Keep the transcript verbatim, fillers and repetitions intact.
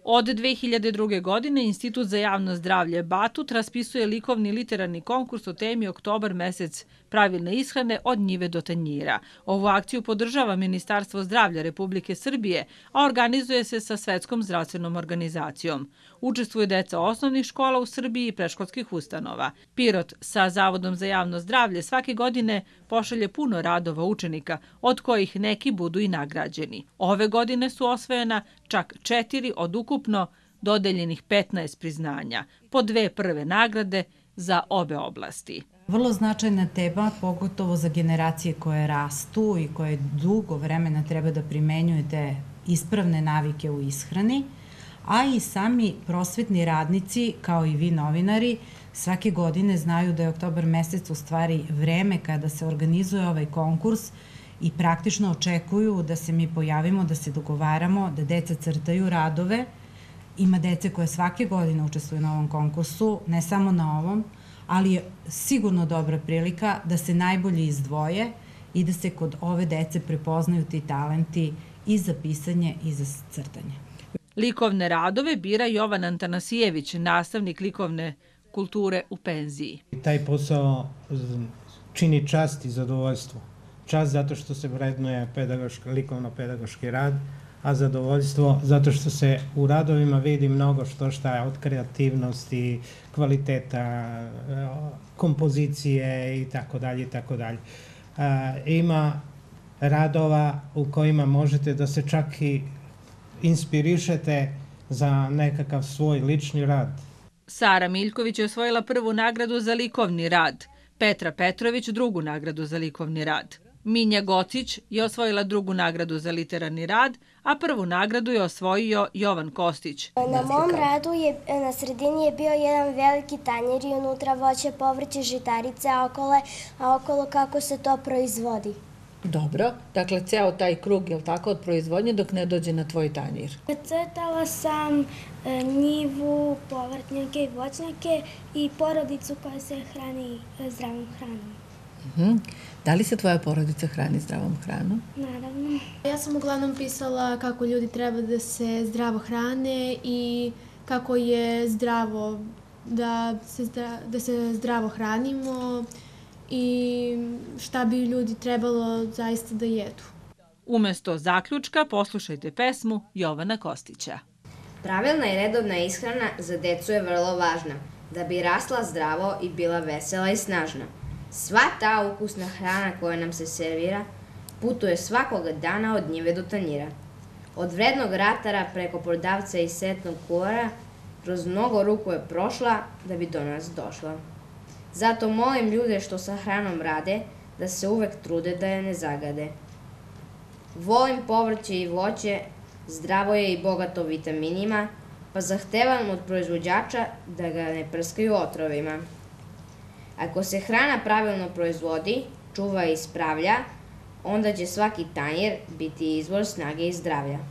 Od dve hiljade druge. godine Institut za javno zdravlje Batut raspisuje likovni literarni konkurs o temi Oktobar mesec pravilne ishrane od njive do tanjira. Ovu akciju podržava Ministarstvo zdravlja Republike Srbije, a organizuje se sa Svetskom zdravstvenom organizacijom. Učestvuju deca osnovnih škola u Srbiji i predškolskih ustanova. Pirot sa Zavodom za javno zdravlje svake godine pošalje puno radova učenika, od kojih neki budu i nagrađeni. Ove godine su osvojena čak četiri od ukupno dodeljenih petnaest priznanja, po dve prve nagrade za obe oblasti. Vrlo značajna tema, pogotovo za generacije koje rastu i koje dugo vremena treba da primenjuju te ispravne navike u ishrani, a i sami prosvetni radnici, kao i vi novinari, svake godine znaju da je oktobar mesec u stvari vreme kada se organizuje ovaj konkurs i praktično očekuju da se mi pojavimo, da se dogovaramo, da deca crtaju radove. Ima dece koje svake godine učestvuju na ovom konkursu, ne samo na ovom, ali je sigurno dobra prilika da se najbolje izdvoje i da se kod ove dece prepoznaju ti talenti i za pisanje i za crtanje. Likovne radove bira Jovan Antanasijević, nastavnik likovne kulture u penziji. Taj posao čini čast i zadovoljstvo. Čast zato što se vrednuje likovno-pedagoški rad, a zadovoljstvo zato što se u radovima vidi mnogo što šta je od kreativnosti, kvaliteta, kompozicije i tako dalje i tako dalje. Ima radova u kojima možete da se čak i inspirišete za nekakav svoj lični rad. Sara Miljković je osvojila prvu nagradu za likovni rad, Petra Petrović drugu nagradu za likovni rad. Minja Gocić je osvojila drugu nagradu za literarni rad, a prvu nagradu je osvojio Jovan Kostić. Na mom radu je, na sredini je bio jedan veliki tanjir i unutra voće, povrće, žitarice, a okolo, a okolo kako se to proizvodi. Dobro, dakle ceo taj krug, je li tako, od proizvodnje dok ne dođe na tvoj tanjir? Crtala sam njivu, povrtnjake i voćnjake i porodicu koja se hrani zdravom hranom. Uh-huh. Da li se tvoja porodica hrani zdravom hranom? Naravno. Ja sam uglavnom pisala kako ljudi treba da se zdravo hrane i kako je zdravo da se, zdra, da se zdravo hranimo i šta bi ljudi trebalo zaista da jedu. Umesto zaključka poslušajte pesmu Jovana Kostića. Pravilna i redovna ishrana za decu je vrlo važna, da bi rasla zdravo i bila vesela i snažna. Sva ta ukusna hrana koja nam se servira putuje svakoga dana od njive do tanjira. Od vrednog ratara preko prodavca i setnog kuvara kroz mnogo ruku je prošla da bi do nas došla. Zato molim ljude što sa hranom rade da se uvek trude da je ne zagade. Volim povrće i voće, zdravo je i bogato vitaminima, pa zahtevam od proizvođača da ga ne prskaju otrovima. Ako se hrana pravilno proizvodi, čuva i ispravlja, onda će svaki tanjir biti izvor snage i zdravlja.